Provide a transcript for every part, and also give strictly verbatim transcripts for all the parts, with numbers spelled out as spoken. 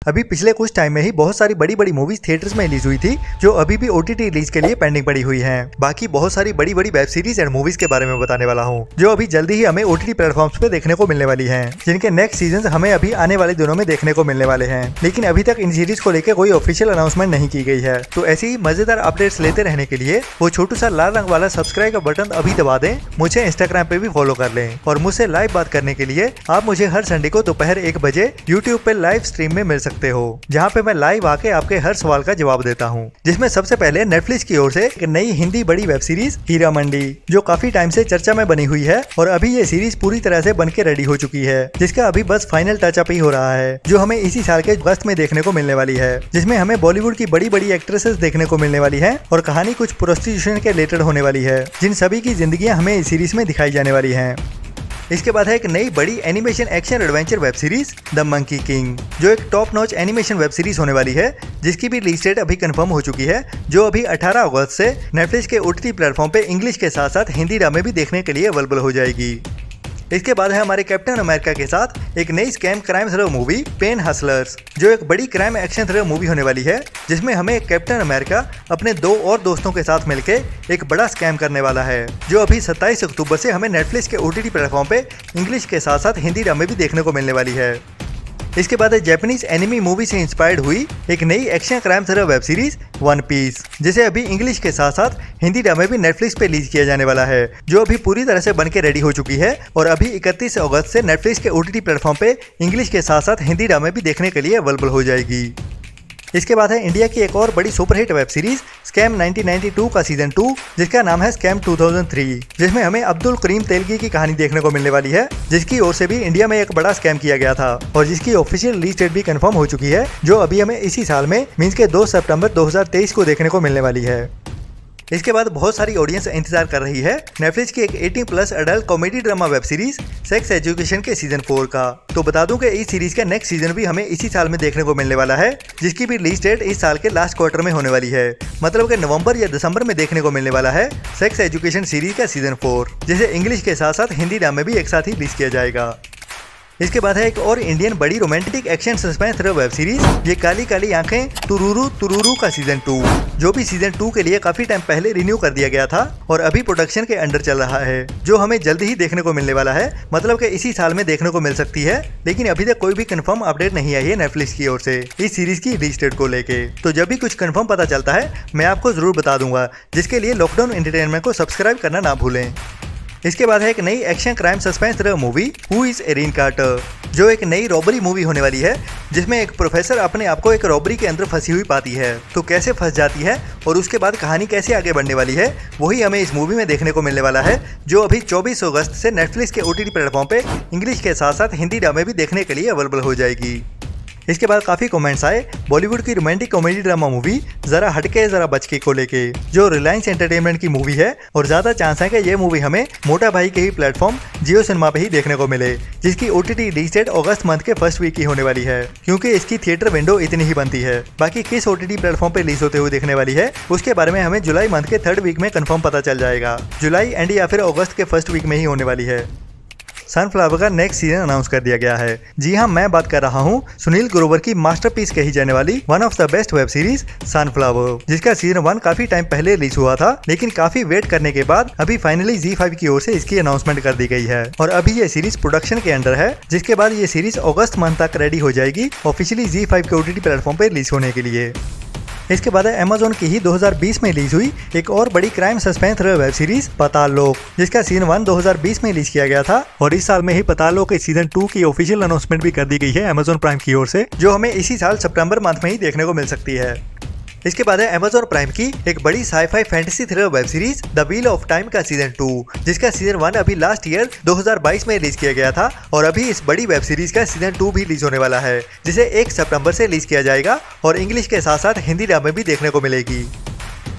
अभी पिछले कुछ टाइम में ही बहुत सारी बड़ी बड़ी मूवीज थिएटर्स में रिलीज हुई थी जो अभी भी ओटीटी रिलीज के लिए पेंडिंग पड़ी हुई हैं। बाकी बहुत सारी बड़ी बड़ी वेब सीरीज एंड मूवीज के बारे में बताने वाला हूँ जो अभी जल्दी ही हमें ओटीटी प्लेटफॉर्म्स पे देखने को मिलने वाली हैं, जिनके नेक्स्ट सीजन हमें अभी आने वाले दिनों में देखने को मिलने वाले हैं। लेकिन अभी तक इन सीरीज को लेकर कोई ऑफिशियल अनाउंसमेंट नहीं की गई है। तो ऐसी ही मजेदार अपडेट्स लेते रहने के लिए वो छोटू सा लाल रंग वाला सब्सक्राइब का बटन अभी दबा दें। मुझे इंस्टाग्राम पे भी फॉलो कर लें और मुझसे लाइव बात करने के लिए आप मुझे हर संडे को दोपहर एक बजे यूट्यूब पे लाइव स्ट्रीम में मिल सकते हो, जहाँ पे मैं लाइव आके आपके हर सवाल का जवाब देता हूँ। जिसमें सबसे पहले नेटफ्लिक्स की ओर से एक नई हिंदी बड़ी वेब सीरीज हीरा मंडी जो काफी टाइम से चर्चा में बनी हुई है और अभी ये सीरीज पूरी तरह से बनके रेडी हो चुकी है, जिसका अभी बस फाइनल टचअप ही हो रहा है, जो हमें इसी साल के अगस्त में देखने को मिलने वाली है। जिसमें हमें बॉलीवुड की बड़ी बड़ी एक्ट्रेसेस देखने को मिलने वाली है और कहानी कुछ प्रोस्टिट्यूशन के रिलेटेड होने वाली है, जिन सभी की जिंदगियां हमें इस सीरीज में दिखाई जाने वाली हैं। इसके बाद है एक नई बड़ी animation action adventure web series the monkey king, जो एक top notch animation web series होने वाली है, जिसकी भी रिलीज डेट अभी कंफर्म हो चुकी है, जो अभी अठारह अगस्त से नेटफ्लिक्स के ओटीटी प्लेटफॉर्म पे इंग्लिश के साथ साथ हिंदी ड्रामे भी देखने के लिए अवेलेबल हो जाएगी। इसके बाद है हमारे कैप्टन अमेरिका के साथ एक नई scam crime thriller movie Pain Hustlers, जो एक बड़ी क्राइम एक्शन थ्रिलर मूवी होने वाली है, जिसमें हमें कैप्टन अमेरिका अपने दो और दोस्तों के साथ मिलकर एक बड़ा स्कैम करने वाला है, जो अभी सत्ताईस अक्टूबर से हमें नेटफ्लिक्स के ओटीटी प्लेटफॉर्म पे इंग्लिश के साथ साथ हिंदी ड्रामे भी देखने को मिलने वाली है। इसके बाद है जापानीज एनिमी मूवी से इंस्पायर्ड हुई एक नई action crime thriller web series one piece, जिसे अभी इंग्लिश के साथ साथ हिंदी ड्रामे भी नेटफ्लिक्स पे रिलीज किया जाने वाला है, जो अभी पूरी तरह से बनके रेडी हो चुकी है और अभी इकतीस अगस्त से नेटफ्लिक्स के ओटीटी प्लेटफॉर्म पे इंग्लिश के साथ साथ हिंदी ड्रामे भी देखने के लिए अवेलेबल हो जाएगी। इसके बाद है इंडिया की एक और बड़ी superhit web series scam nineteen ninety two का सीजन टू, जिसका नाम है स्कैम टू थाउजेंड थ्री, जिसमें हमें अब्दुल करीम तेलगी की कहानी देखने को मिलने वाली है, जिसकी ओर से भी इंडिया में एक बड़ा स्कैम किया गया था और जिसकी ऑफिशियल रिलीज डेट भी कंफर्म हो चुकी है, जो अभी हमें इसी साल में मींस के दो सितंबर दो हज़ार तेईस को देखने को मिलने वाली है। इसके बाद बहुत सारी ऑडियंस इंतजार कर रही है नेटफ्लिक्स की एक अठारह plus adult comedy drama web series sex education के सीजन फोर का। तो बता दूं कि इस सीरीज का नेक्स्ट सीजन भी हमें इसी साल में देखने को मिलने वाला है, जिसकी भी रिलीज डेट इस साल के लास्ट क्वार्टर में होने वाली है, मतलब कि नवंबर या दिसंबर में देखने को मिलने वाला है सेक्स एजुकेशन सीरीज का सीजन फोर, जिसे इंग्लिश के साथ साथ हिंदी ड्रामे भी एक साथ ही रिलीज किया जाएगा। इसके बाद है एक और इंडियन बड़ी romantic action suspense thriller web series ये काली काली आंखें तुरुरु तुरुरु का सीजन टू, जो भी सीजन टू के लिए काफी टाइम पहले रिन्यू कर दिया गया था और अभी प्रोडक्शन के अंडर चल रहा है, जो हमें जल्द ही देखने को मिलने वाला है, मतलब कि इसी साल में देखने को मिल सकती है। लेकिन अभी तक कोई भी कंफर्म अपडेट नहीं आई है नेटफ्लिक्स की ओर से इस सीरीज की रिलीज डेट को लेके। तो जब भी कुछ कंफर्म पता चलता है मैं आपको जरूर बता दूंगा, जिसके लिए लॉकडाउन एंटरटेनमेंट को सब्सक्राइब करना ना भूलें। इसके बाद है एक नई action crime suspense thriller movie who is Erin Carter, जो एक नई रॉबरी मूवी होने वाली है, जिसमें एक प्रोफेसर अपने आप को एक रॉबरी के अंदर फंसी हुई पाती है, तो कैसे फंस जाती है और उसके बाद कहानी कैसे आगे बढ़ने वाली है, वही हमें इस मूवी में देखने को मिलने वाला है, जो अभी चौबीस अगस्त से नेटफ्लिक्स के ओटीटी प्लेटफॉर्म पे इंग्लिश के साथ साथ हिंदी ड्रामे भी देखने के लिए अवेलेबल हो जाएगी। इसके बाद काफी कमेंट्स आए बॉलीवुड की रोमांटिक कॉमेडी ड्रामा मूवी जरा हटके जरा बचके को लेके, जो रिलायंस एंटरटेनमेंट की मूवी है और ज्यादा चांस है कि ये मूवी हमें मोटा भाई के ही प्लेटफॉर्म जियो सिनेमा पे ही देखने को मिले, जिसकी ओटीटी रिलीज डेट अगस्त मंथ के फर्स्ट वीक की होने वाली है, क्योंकि इसकी थिएटर विंडो इतनी ही बनती है। बाकी किस ओटीटी प्लेटफॉर्म पे रिलीज होते हुए देखने वाली है उसके बारे में हमें जुलाई मंथ के थर्ड वीक में कंफर्म पता चल जाएगा, जुलाई एंड या फिर अगस्त के फर्स्ट वीक में ही होने वाली है। सनफ्लावर का नेक्स्ट सीजन अनाउंस कर दिया गया है। जी हाँ, मैं बात कर रहा हूँ सुनील ग्रोवर की मास्टरपीस कही जाने वाली one of the best web series sunflower, जिसका सीजन वन काफी टाइम पहले रिलीज हुआ था, लेकिन काफी वेट करने के बाद अभी फाइनली जी फाइव की ओर से इसकी अनाउंसमेंट कर दी गई है और अभी ये सीरीज प्रोडक्शन के अंडर है, जिसके बाद ये सीरीज अगस्त मंथ तक रेडी हो जाएगी ऑफिशियली जी फाइव के ओटीटी प्लेटफॉर्म पे रिलीज होने के लिए। इसके बाद है अमेजोन की ही दो हज़ार बीस में रिलीज हुई एक और बड़ी crime suspense thriller web series Paatal Lok, जिसका सीजन वन दो हज़ार बीस में रिलीज किया गया था और इस साल में ही पाताल लोक के सीजन टू की ऑफिशियल अनाउंसमेंट भी कर दी गई है अमेजोन प्राइम की ओर से, जो हमें इसी साल सितंबर मंथ में ही देखने को मिल सकती है। इसके बाद है अमेजोन प्राइम की एक बड़ी sci-fi fantasy thriller web series the wheel of time का सीजन टू, जिसका सीजन वन अभी लास्ट ईयर दो हज़ार बाईस में रिलीज किया गया था और अभी इस बड़ी वेब सीरीज का सीजन टू भी रिलीज होने वाला है, जिसे एक सितंबर से रिलीज किया जाएगा और इंग्लिश के साथ साथ हिंदी ड्रामे भी देखने को मिलेगी।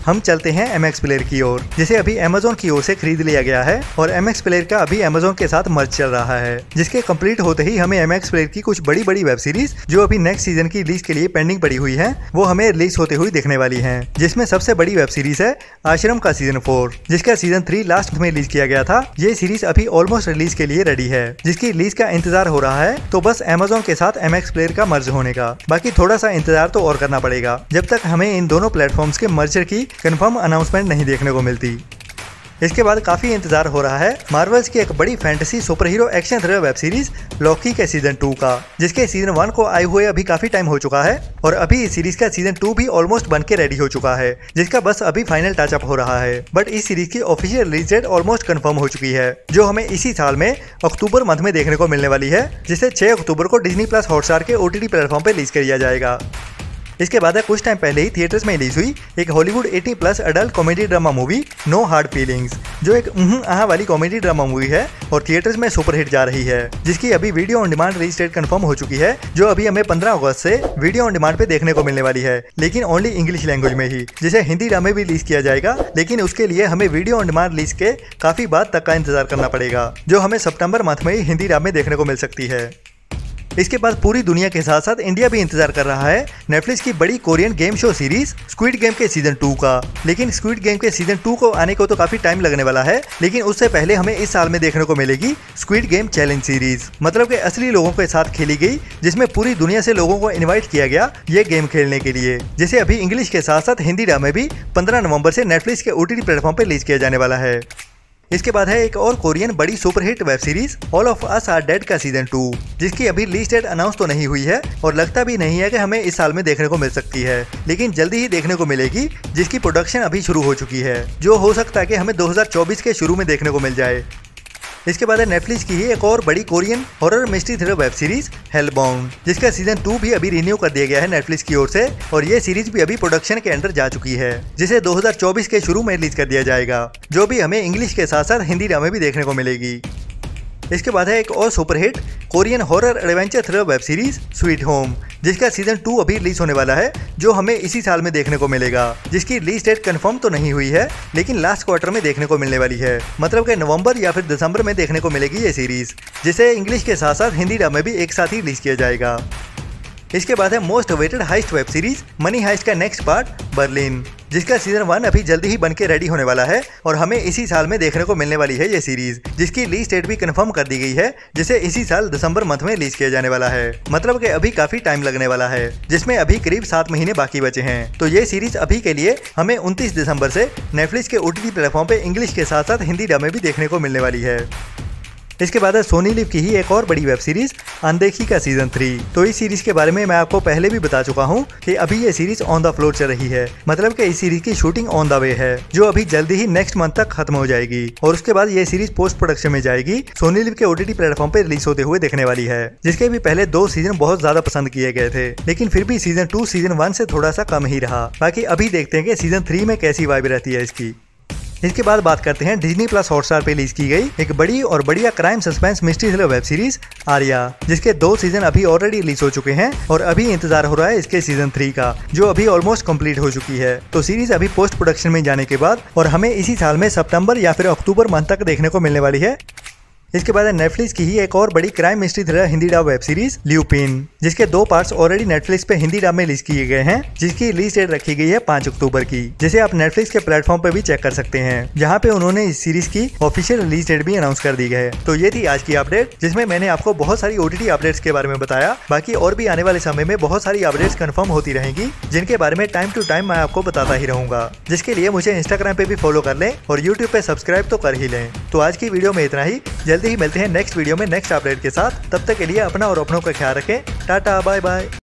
हम चलते हैं एम एक्स प्लेयर की ओर, जिसे अभी अमेजोन की ओर से खरीद लिया गया है और एम एक्स प्लेयर का अभी अमेजोन के साथ मर्ज चल रहा है, जिसके कंप्लीट होते ही हमें एम एक्स प्लेयर की कुछ बड़ी बड़ी वेब सीरीज जो अभी नेक्स्ट सीजन की रिलीज के लिए पेंडिंग पड़ी हुई है वो हमें रिलीज होते हुए दिखने वाली है। जिसमें सबसे बड़ी वेब सीरीज है आश्रम का सीजन फोर, जिसका सीजन थ्री लास्ट में रिलीज किया गया था। ये सीरीज अभी ऑलमोस्ट रिलीज के लिए रेडी है, जिसकी रिलीज का इंतजार हो रहा है तो बस अमेजोन के साथ एम एक्स प्लेयर का मर्ज होने का। बाकी थोड़ा सा इंतजार तो और करना पड़ेगा जब तक हमें इन दोनों प्लेटफॉर्म्स के मर्जर की कंफर्म अनाउंसमेंट नहीं देखने को मिलती। इसके बाद काफी इंतजार हो रहा है मार्वल्स की एक बड़ी fantasy super hero action thriller web series Loki के सीजन टू का, जिसके सीजन वन को आए हुए अभी काफी टाइम हो चुका है और अभी इस सीरीज का सीजन टू भी ऑलमोस्ट बन के रेडी हो चुका है, जिसका बस अभी फाइनल टचअप हो रहा है। बट इस सीरीज की official release date almost confirm हो चुकी है, जो हमें इसी साल में अक्टूबर मंथ में देखने को मिलने वाली है, जिसे छह अक्टूबर को डिज्नी प्लस हॉटस्टार के ओटीटी प्लेटफॉर्म पे रिलीज किया जाएगा। इसके बाद कुछ टाइम पहले ही थिएटर्स में रिलीज हुई एक Hollywood eighteen plus adult comedy drama movie no hard feelings, जो एक उहुं आहा वाली कॉमेडी ड्रामा मूवी है और थिएटर्स में सुपरहिट जा रही है, जिसकी अभी video on demand release date confirm हो चुकी है, जो अभी हमें पंद्रह अगस्त से वीडियो ऑन डिमांड पे देखने को मिलने वाली है, लेकिन ओनली इंग्लिश लैंग्वेज में ही, जिसे हिंदी ड्रामे भी रिलीज किया जाएगा, लेकिन उसके लिए हमें वीडियो ऑन डिमांड रिलीज के काफी बाद तक का इंतजार करना पड़ेगा, जो हमें सितंबर मंथ में ही हिंदी ड्रामे देखने को मिल सकती है। इसके बाद पूरी दुनिया के साथ साथ इंडिया भी इंतजार कर रहा है नेटफ्लिक्स की बड़ी Korean game show series squid game के सीजन टू का। लेकिन स्क्विड गेम के सीजन टू को आने को तो काफी टाइम लगने वाला है, लेकिन उससे पहले हमें इस साल में देखने को मिलेगी स्क्विड गेम चैलेंज सीरीज, मतलब कि असली लोगों के साथ खेली गई, जिसमें पूरी दुनिया से लोगों को इन्वाइट किया गया ये गेम खेलने के लिए, जिसे अभी इंग्लिश के साथ साथ हिंदी ड्रामे भी पंद्रह नवंबर से नेटफ्लिक्स के ओटीटी प्लेटफॉर्म पर रिलीज किया जाने वाला है। इसके बाद है एक और कोरियन बड़ी superhit web series all of us are dead का सीजन टू, जिसकी अभी रिलीज डेट अनाउंस तो नहीं हुई है और लगता भी नहीं है कि हमें इस साल में देखने को मिल सकती है, लेकिन जल्दी ही देखने को मिलेगी, जिसकी प्रोडक्शन अभी शुरू हो चुकी है, जो हो सकता है कि हमें दो हज़ार चौबीस के शुरू में देखने को मिल जाए। इसके बाद है नेटफ्लिक्स की ही एक और बड़ी Korean horror mystery thriller web series hellbound, जिसका सीजन टू भी अभी रिन्यू कर दिया गया है नेटफ्लिक्स की ओर से और ये सीरीज भी अभी प्रोडक्शन के अंडर जा चुकी है, जिसे दो हज़ार चौबीस के शुरू में रिलीज कर दिया जाएगा, जो भी हमें इंग्लिश के साथ साथ हिंदी ड्रामे भी देखने को मिलेगी। इसके बाद है एक और superhit Korean horror adventure thriller web series sweet home, जिसका सीजन टू अभी रिलीज होने वाला है, जो हमें इसी साल में देखने को मिलेगा, जिसकी रिलीज डेट कंफर्म तो नहीं हुई है, लेकिन लास्ट क्वार्टर में देखने को मिलने वाली है, मतलब कि नवंबर या फिर दिसंबर में देखने को मिलेगी ये सीरीज, जिसे इंग्लिश के साथ साथ हिंदी ड्रामे भी एक साथ ही रिलीज किया जाएगा। इसके बाद है most awaited heist web series money heist का नेक्स्ट पार्ट बर्लिन, जिसका सीजन वन अभी जल्दी ही बन के रेडी होने वाला है और हमें इसी साल में देखने को मिलने वाली है ये सीरीज, जिसकी रिलीज डेट भी कंफर्म कर दी गई है, जिसे इसी साल दिसंबर मंथ में रिलीज किया जाने वाला है, मतलब कि अभी काफी टाइम लगने वाला है, जिसमें अभी करीब सात महीने बाकी बचे हैं। तो ये सीरीज अभी के लिए हमें उनतीस दिसंबर से नेटफ्लिक्स के ओटीटी प्लेटफॉर्म पे इंग्लिश के साथ साथ हिंदी ड्रामे भी देखने को मिलने वाली है। इसके बाद है सोनी लिव की ही एक और बड़ी वेब सीरीज अनदेखी का सीजन थ्री। तो इस सीरीज के बारे में मैं आपको पहले भी बता चुका हूँ कि अभी ये सीरीज ऑन द फ्लोर चल रही है, मतलब कि इस सीरीज की शूटिंग ऑन द वे है, जो अभी जल्दी ही नेक्स्ट मंथ तक खत्म हो जाएगी और उसके बाद ये सीरीज पोस्ट प्रोडक्शन में जाएगी, सोनी लिव के ओटीटी प्लेटफॉर्म पे रिलीज होते हुए देखने वाली है, जिसके भी पहले दो सीजन बहुत ज्यादा पसंद किए गए थे, लेकिन फिर भी सीजन टू सीजन वन से थोड़ा सा कम ही रहा। बाकी अभी देखते हैं कि सीजन थ्री में कैसी वाइब रहती है इसकी। इसके बाद बात करते हैं डिज्नी प्लस हॉटस्टार पे रिलीज की गई एक बड़ी और बढ़िया crime suspense mystery thriller web series Aarya, जिसके दो सीजन अभी ऑलरेडी रिलीज हो चुके हैं और अभी इंतजार हो रहा है इसके सीजन थ्री का, जो अभी ऑलमोस्ट कंप्लीट हो चुकी है। तो सीरीज अभी पोस्ट प्रोडक्शन में जाने के बाद और हमें इसी साल में सितंबर या फिर अक्टूबर मंथ तक देखने को मिलने वाली है। इसके बाद नेटफ्लिक्स की ही एक और बड़ी crime mystery thriller Hindi dub web series Lupin, जिसके दो पार्ट्स ऑलरेडी नेटफ्लिक्स पे हिंदी डब में रिलीज किए गए हैं, जिसकी रिलीज डेट रखी गई है पाँच अक्टूबर की, जिसे आप नेटफ्लिक्स के प्लेटफॉर्म पे भी चेक कर सकते हैं, जहां पे उन्होंने इस सीरीज की ऑफिशियल रिलीज डेट भी अनाउंस कर दी है। तो ये थी आज की अपडेट, जिसमें मैंने आपको बहुत सारी ओटीटी अपडेट्स के बारे में बताया। बाकी और भी आने वाले समय में बहुत सारी अपडेट्स कंफर्म होती रहेंगी, जिनके बारे में टाइम टू टाइम मैं आपको बताता ही रहूंगा, जिसके लिए मुझे इंस्टाग्राम पे भी फॉलो कर लें और यूट्यूब पे सब्सक्राइब तो कर ही लें। तो आज की वीडियो में इतना ही, जल्दी ही मिलते हैं नेक्स्ट वीडियो में नेक्स्ट अपडेट के साथ। तब तक के लिए अपना और अपनों का ख्याल रखें। Tata bye bye.